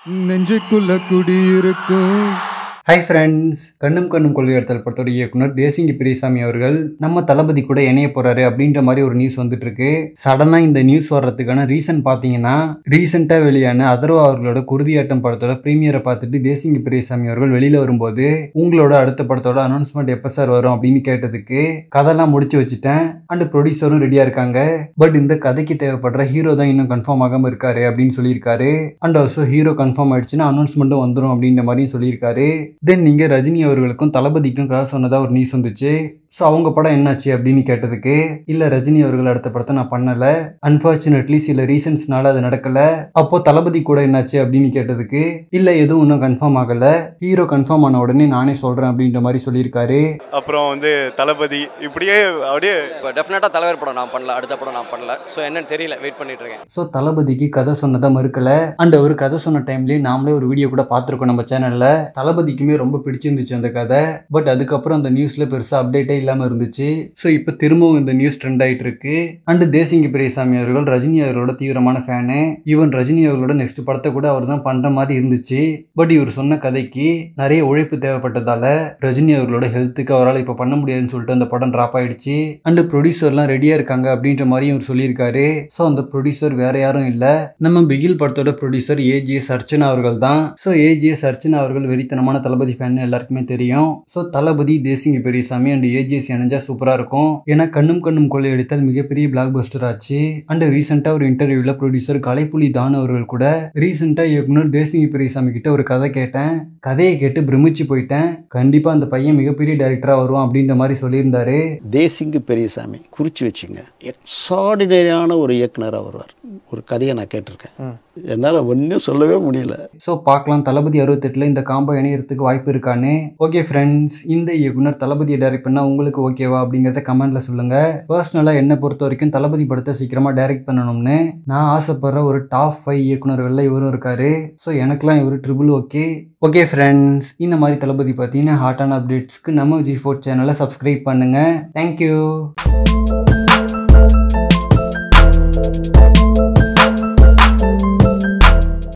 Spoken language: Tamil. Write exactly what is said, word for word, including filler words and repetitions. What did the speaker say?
நெஞ்சுக்குள்ள குடியிருக்கும். Hi friends, கண்ணும் கண்ணும் கொள்கையர்த்தல் படத்தோட இயக்குனர் தேசிங் பெரியசாமி அவர்கள் நம்ம தளபதி கூட இணைய போறாரு அப்படின்ற மாதிரி ஒரு நியூஸ் வந்துட்டு இருக்கு. சடனா இந்த நியூஸ் வர்றதுக்கான ரீசன் பாத்தீங்கன்னா, ரீசெண்டா வெளியான அதர்வா அவர்களோட குருதியாட்டம் படத்தோட பிரீமியரை பார்த்துட்டு தேசிங் பெரியசாமி அவர்கள் வெளியில வரும்போது உங்களோட அடுத்த படத்தோட அனௌன்ஸ்மெண்ட் எப்ப சார் வரும் அப்படின்னு கேட்டதுக்கு கதையெல்லாம் முடிச்சு வச்சுட்டேன் அண்ட் ப்ரொடியூசரும் ரெடியா இருக்காங்க, பட் இந்த கதைக்கு தேவைப்படுற ஹீரோ தான் இன்னும் கன்ஃபார்ம் ஆகாம இருக்காரு அப்படின்னு சொல்லியிருக்காரு. அண்ட் ஆல்சோ ஹீரோ கன்ஃபார்ம் ஆயிடுச்சுன்னா அனௌன்ஸ்மெண்ட்டும் வந்துடும் அப்படின்ற மாதிரியும் சொல்லியிருக்காரு. தென் நீங்க ரஜினி அவர்களுக்கும் தளபதிக்கும் கதை சொன்னதா ஒரு நியூஸ் வந்துச்சு. ஸோ அவங்க படம் என்னாச்சு அப்படின்னு கேட்டதுக்கு, இல்லை ரஜினி அவர்கள் அடுத்த படத்தை நான் பண்ணலை, அன்ஃபார்ச்சுனேட்லி சில ரீசன்ஸ்னால அது நடக்கலை. அப்போ தளபதி கூட என்னாச்சு அப்படின்னு கேட்டதுக்கு, இல்லை எதுவும் இன்னும் கன்ஃபார்ம் ஆகலை, ஹீரோ கன்ஃபார்ம் ஆன உடனே நானே சொல்கிறேன் அப்படின்ற மாதிரி சொல்லியிருக்காரு. அப்புறம் வந்து தளபதி இப்படியே அப்படியே டெஃபினட்டாக தலைவர் படம் நான் பண்ணல, அடுத்த படம் நான் பண்ணல, ஸோ என்னன்னு தெரியல, வெயிட் பண்ணிட்டு இருக்கேன். ஸோ தளபதிக்கு கதை சொன்னதை மறுக்கலை. அண்ட் அவர் கதை சொன்ன டைம்லேயே நாமளே ஒரு வீடியோ கூட பார்த்துருக்கோம் நம்ம சேனலில். தளபதிக்குமே ரொம்ப பிடிச்சிருந்துச்சு அந்த கதை, பட் அதுக்கப்புறம் அந்த நியூஸில் பெருசாக அப்டேட்டே இல்லாமல் இருந்துச்சு. ஸோ இப்போ திரும்பவும் இந்த நியூஸ் ட்ரெண்ட் ஆகிட்டு இருக்கு. அண்ட் தேசிங் பெரியசாமி அவர்கள் ரஜினி அவர்களோட தீவிரமான ஃபேனு. ஈவன் ரஜினி அவர்களோட நெக்ஸ்ட் படத்தை கூட அவர் தான் பண்ணுற மாதிரி இருந்துச்சு. பட் இவர் சொன்ன கதைக்கு நிறைய உழைப்பு தேவைப்பட்டதால ரஜினி அவர்களோட ஹெல்த்துக்கு அவரால் இப்போ பண்ண முடியாதுன்னு சொல்லிட்டு அந்த படம் ட்ராப் ஆயிடுச்சு. அண்ட் ப்ரொடியூசர்லாம் ரெடியாக இருக்காங்க அப்படின்ற மாதிரி இவர் சொல்லியிருக்காரு. ஸோ அந்த ப்ரொடியூசர் வேற யாரும் இல்லை, நம்ம பிகில் படத்தோட ப்ரொடியூசர் ஏஜிஎஸ் அர்ச்சனா அவர்கள் தான். ஸோ ஏஜிஎஸ் அர்ச்சனா அவர்கள் வெறித்தனமான தளபதி ஃபேன் எல்லாருக்குமே தெரியும். So Thalapathy Desingh Periyasamy and AGS இணைஞ்சா சூப்பரா இருக்கும். ஏன்னா கண்ணும் கண்ணும் கொள்ளையடித்தால் மிகப்பெரிய பிளாக் பஸ்டர் ஆச்சு. அண்ட் ரீசெண்டா ஒரு இன்டர்வியூல ப்ரொடியூசர் கலைப்புலி தான் அவர்கள் கூட ரீசெண்டா இயக்குனர் தேசிங் பெரியசாமி கிட்ட ஒரு கதை கேட்டேன், கதையை கேட்டு பிரமிச்சு போயிட்டேன், கண்டிப்பா அந்த பையன் மிகப்பெரிய டைரக்டரா வருவான் அப்படின்ற மாதிரி சொல்லியிருந்தாரு. தேசிங் பெரியசாமி குறிச்சு வச்சுங்க, எக்ஸ்ட்ராடினரியான ஒரு இயக்குனராக வருவார். ஒரு கதையை நான் கேட்டிருக்கேன், என்னால் ஒன்றும் சொல்லவே முடியல. ஸோ பார்க்கலாம் தளபதி அறுபத்தெட்டுல இந்த காம்போ இணையறதுக்கு வாய்ப்பு இருக்கான்னு. ஓகே ஃப்ரெண்ட்ஸ், இந்த இயக்குனர் தளபதியை டைரக்ட் பண்ணா உங்களுக்கு ஓகேவா அப்படிங்கிறத கமெண்ட்ல சொல்லுங்க. பர்சனலாக என்னை பொறுத்த வரைக்கும் தளபதி படத்தை சீக்கிரமா டைரக்ட் பண்ணணும்னு நான் ஆசைப்படுற ஒரு டாப் ஃபைவ் இயக்குனர்கள்ல இவரும் இருக்காரு. ஸோ எனக்குலாம் இவர் ட்ரிபிள் ஓகே. ஓகே ஃப்ரெண்ட்ஸ், இந்த மாதிரி தளபதி பார்த்தீங்கன்னா ஹாட்டான அப்டேட்ஸ்க்கு நம்ம ஜி ஃபோர் சேனலை சப்ஸ்கிரைப் பண்ணுங்க. தேங்க்யூ.